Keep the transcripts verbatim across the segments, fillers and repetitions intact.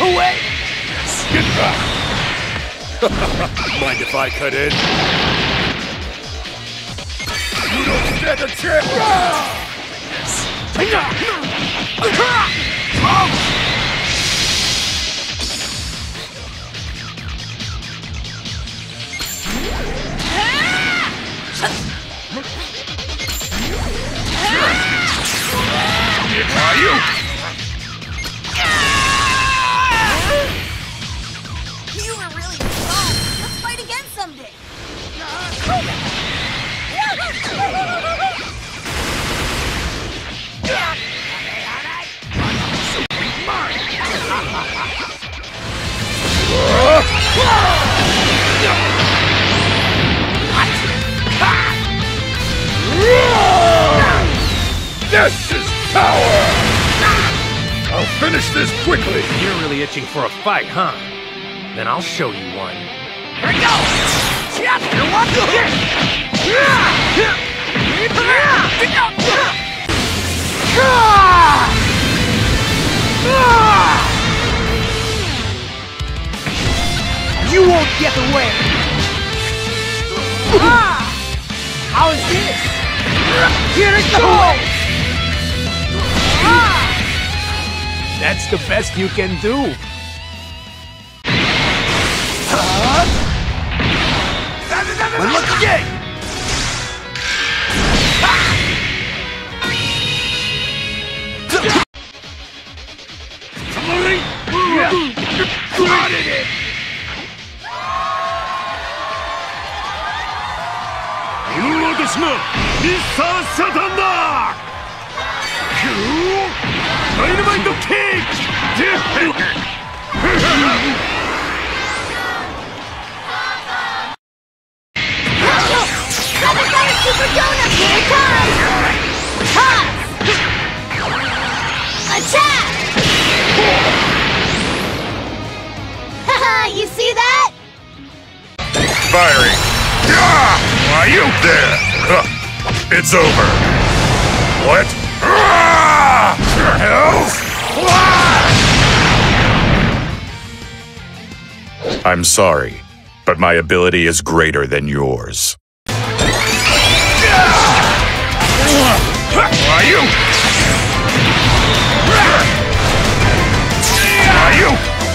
away! Get back! Mind if I cut in? You don't stand a chance! Are you? You were really fun. Let's fight again someday. This is power! I'll finish this quickly! You're really itching for a fight, huh? Then I'll show you one. Here we go! Chapter one! You won't get away! How is this? Here it goes! That's the best you can do. One look again. Got it! 私がミスター・サタンだ！ダイナマイト・キック！ Super Donut, here it comes! Toss! Attack! Haha, you see that? Firing! Yeah! Why you there? Huh. It's over. What? Ah! Help! I'm sorry, but my ability is greater than yours. Are you? Are you?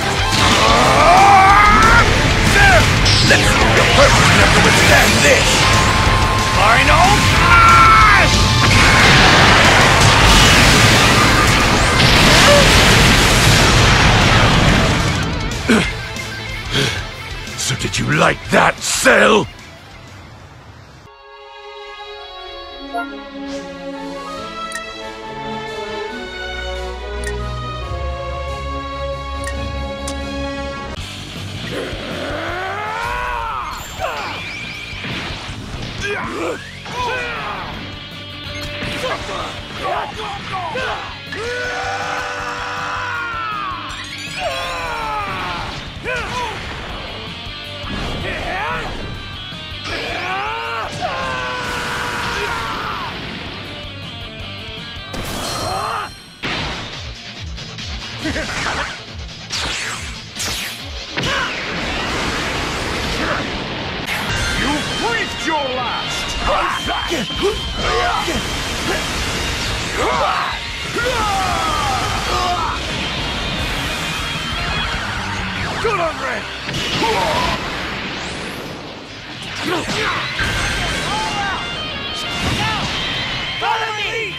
Let's see if you're perfect enough to withstand this. Final smash! So did you like that, Cell? You breathed your last! Good on Red! Follow me!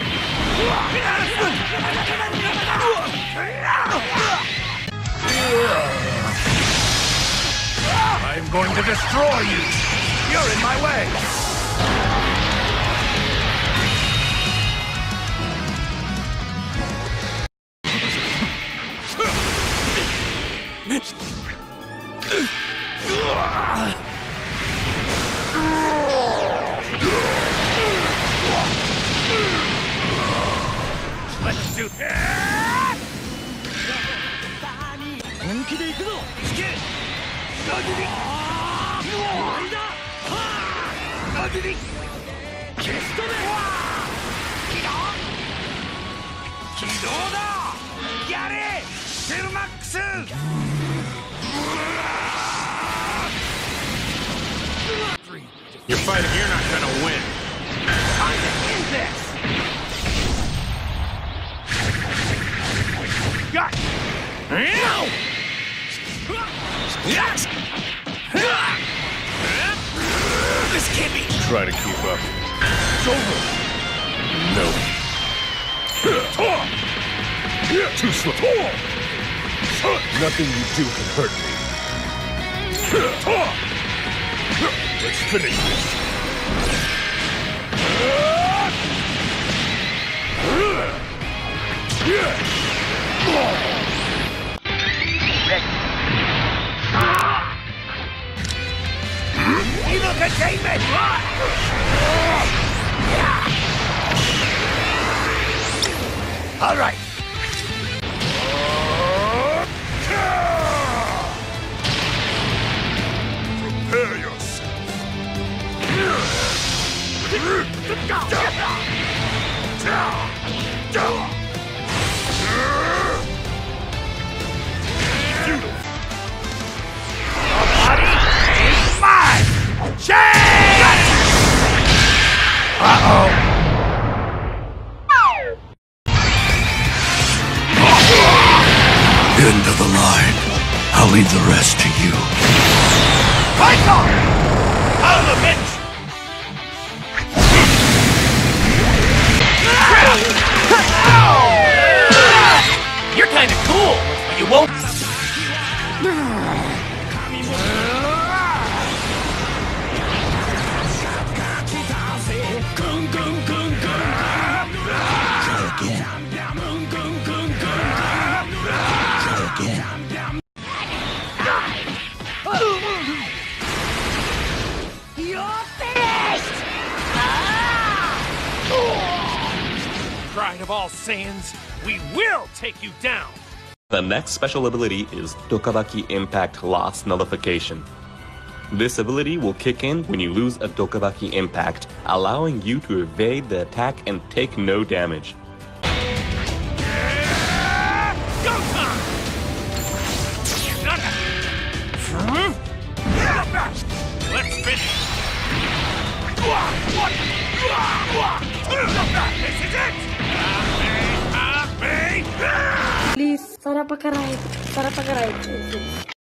I'm going to destroy you! You're in my way! Let's do that!本気で行くぞ！引け！なじみ！終わりだ！なじみ！消し止め！起動！起動だ！やれ！ You're fighting, you're not gonna win. Time to end this! Got it! No! This can't be... Try to keep up. It's over! No. Too slow! Nothing you do can hurt me. Let's finish this! Evil containment! All right. Prepare yourself. Your body is mine! Change! Uh-oh. End of the line. I'll leave the rest to you. Fight on! Out of it! You're kinda cool, but you won't. You're finished! Pride of all Saiyans, we will take you down! The next special ability is Dokabaki Impact Loss Nullification. This ability will kick in when you lose a Dokabaki Impact, allowing you to evade the attack and take no damage. Go time! Let's finish! This is it! Please, sarap pagka-ride. Sarap pagka-ride.